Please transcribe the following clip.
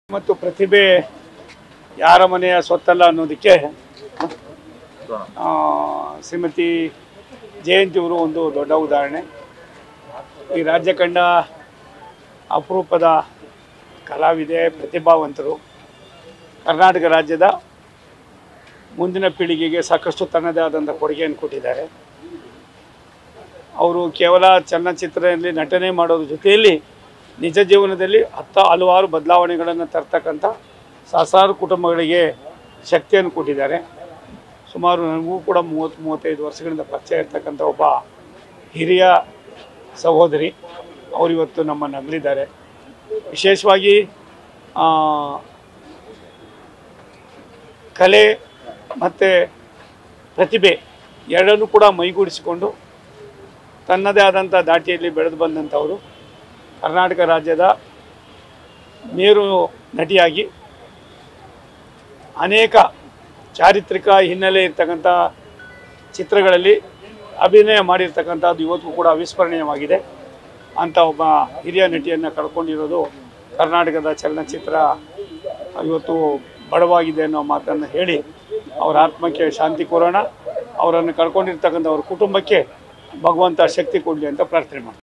ಮತ್ತು ಪ್ರತಿಭೆ ಯಾರ ಮನೆಯ ಸೊತ್ತಲ್ಲ ಅನ್ನೋದಕ್ಕೆ ಶ್ರೀಮತಿ ಜಯಂತಿಯವರು ಒಂದು ದೊಡ್ಡ ಉದಾಹರಣೆ. ಈ ರಾಜ್ಯ ಕಂಡ ಅಪರೂಪದ ಕಲಾವಿದೆ, ಪ್ರತಿಭಾವಂತರು. ಕರ್ನಾಟಕ ರಾಜ್ಯದ ಮುಂದಿನ ಪೀಳಿಗೆಗೆ ಸಾಕಷ್ಟು ತನ್ನದೇ ಆದಂಥ ಕೊಡುಗೆಯನ್ನು ಕೊಟ್ಟಿದ್ದಾರೆ. ಅವರು ಕೇವಲ ಚಲನಚಿತ್ರದಲ್ಲಿ ನಟನೆ ಮಾಡೋದ್ರ ಜೊತೆಯಲ್ಲಿ ನಿಜ ಜೀವನದಲ್ಲಿ ಹಲವಾರು ಬದಲಾವಣೆಗಳನ್ನು ತರ್ತಕ್ಕಂಥ ಸಹಸ್ರಾರು ಕುಟುಂಬಗಳಿಗೆ ಶಕ್ತಿಯನ್ನು ಕೊಟ್ಟಿದ್ದಾರೆ. ಸುಮಾರು ನನಗೂ ಕೂಡ 30-35 ವರ್ಷಗಳಿಂದ ಪರಿಚಯ ಇರ್ತಕ್ಕಂಥ ಒಬ್ಬ ಹಿರಿಯ ಸಹೋದರಿ ಅವರು ಇವತ್ತು ನಮ್ಮನ್ನು ಅಗಲಿದ್ದಾರೆ. ವಿಶೇಷವಾಗಿ ಕಲೆ ಮತ್ತು ಪ್ರತಿಭೆ ಎರಡನ್ನೂ ಕೂಡ ಮೈಗೂಡಿಸಿಕೊಂಡು ತನ್ನದೇ ಆದಂಥ ದಾಟಿಯಲ್ಲಿ ಬೆಳೆದು ಬಂದಂಥವರು. ಕರ್ನಾಟಕ ರಾಜ್ಯದ ಮೇರು ನಟಿಯಾಗಿ ಅನೇಕ ಚಾರಿತ್ರಿಕ ಹಿನ್ನೆಲೆ ಇರ್ತಕ್ಕಂಥ ಚಿತ್ರಗಳಲ್ಲಿ ಅಭಿನಯ ಮಾಡಿರ್ತಕ್ಕಂಥದ್ದು ಇವತ್ತು ಕೂಡ ಅವಿಸ್ಮರಣೀಯವಾಗಿದೆ. ಅಂಥ ಒಬ್ಬ ಹಿರಿಯ ನಟಿಯನ್ನು ಕಳ್ಕೊಂಡಿರೋದು ಕರ್ನಾಟಕದ ಚಲನಚಿತ್ರ ಇವತ್ತು ಬಡವಾಗಿದೆ ಅನ್ನೋ ಮಾತನ್ನು ಹೇಳಿ ಅವರ ಆತ್ಮಕ್ಕೆ ಶಾಂತಿ ಕೋರೋಣ. ಅವರನ್ನು ಕಳ್ಕೊಂಡಿರ್ತಕ್ಕಂಥ ಅವ್ರ ಕುಟುಂಬಕ್ಕೆ ಭಗವಂತ ಶಕ್ತಿ ಕೊಡಲಿ ಅಂತ ಪ್ರಾರ್ಥನೆ ಮಾಡ್ತೀನಿ.